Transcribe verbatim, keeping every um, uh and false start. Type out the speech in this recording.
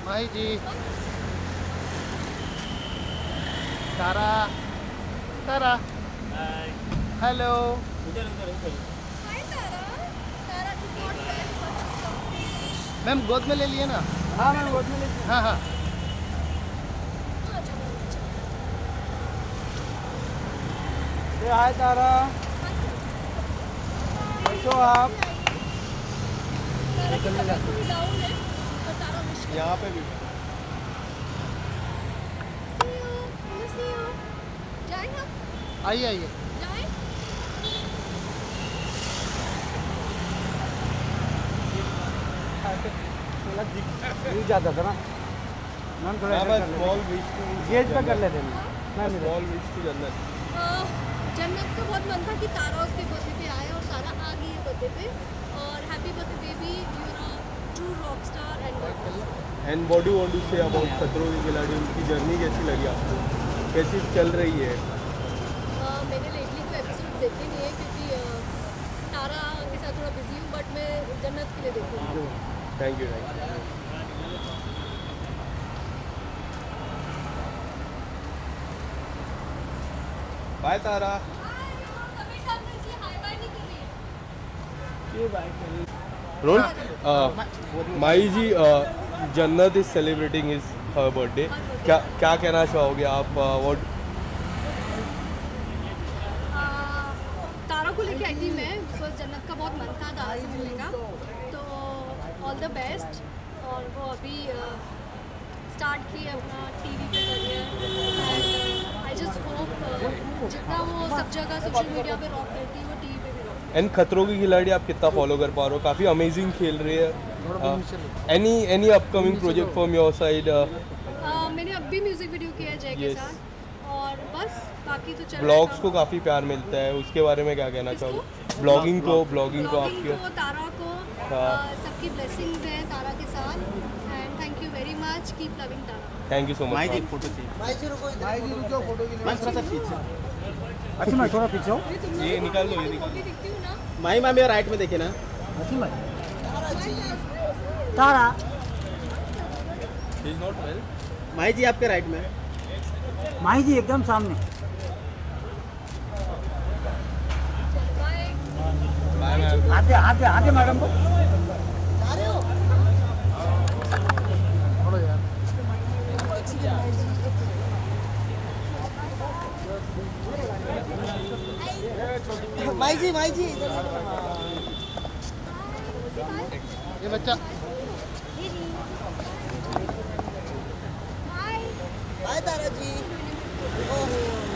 माही जी, तारा, तारा, hello. Ma'am गोद में ले लिए ना? हाँ मैम गोद में ले लिए। हाँ हाँ। हाय तारा, कैसे हो आप? यहाँ पे भी आइए आइए। नहीं जाता था ना मैम, थोड़ा स्मॉल विश टू गेट पे कर लेते हैं मैम। स्मॉल विश टू जन्नत। जन्नत का बहुत मन था कि तारा उसके बर्थडे पे आए और तारा आ गई है बर्थडे पे। और happy birthday baby, you know true rock star and and what do want to say about खतरों के खिलाड़ी, उनकी जर्नी कैसी लगी आपको, कैसी चल रही है? uh, मैंने लेटली कोई एपिसोड देखे नहीं है क्योंकि uh, तारा के साथ थोड़ा बिजी हूँ, बट मैं जन्नत के लिए देखूँगी। Thank you thank you. Bye Tara. रोल Mahi ji, Jannat is celebrating is her birthday, क्या क्या कहना चाहोगे आप? व्हाट तारा को लेके आई थी मैं, बिकॉज जन्नत का बहुत मन था तारा से मिलने का, तो ऑल द बेस्ट। और वो अभी स्टार्ट की अपना टीवी पे career, and I just hope जितना वो सब जगह सोशल मीडिया पे रॉक करती है वो टीवी पे भी रॉक। एंड खतरों की खिलाड़ी आप कितना फॉलो कर पा रहे हो? काफ़ी अमेजिंग खेल रही है। Any any upcoming project from your side? मैंने अब भी म्यूजिक वीडियो किया है जय के Yes. साथ, और बस बाकी तो चल ब्लॉग्स को काफ़ी प्यार मिलता है, उसके बारे में क्या कहना चाहोगे? ब्लॉगिंग को ब्लॉगिंग को ब्लॉगिंग आपके को, तारा को, हाँ। uh, सबकी ब्लेसिंग्स हैं तारा के साथ, and thank you very much, keep loving Tara. Thank you so Mahi ji much. Photo चाहिए। माही जी रुको, माही जी रुको, फोटो के लिए मैं थोड़ा सा पीछे। अच्छा मैं थोड़ा पीछे हूँ। ये निकाल लो, ये निकाल फोटो दिखती हूँ ना। माही मैम मेरा राइट में देखिए ना। अच्छी Mahi Tara, is not well. Mahi ji आपके राइट में, माही जी एकदम सामने। बाय। Bye ma'am. आते आते आते मैडम को जा रहे हो? छोड़ो यार। माही जी, माही जी ये बच्चा बाय तारा जी। ओहो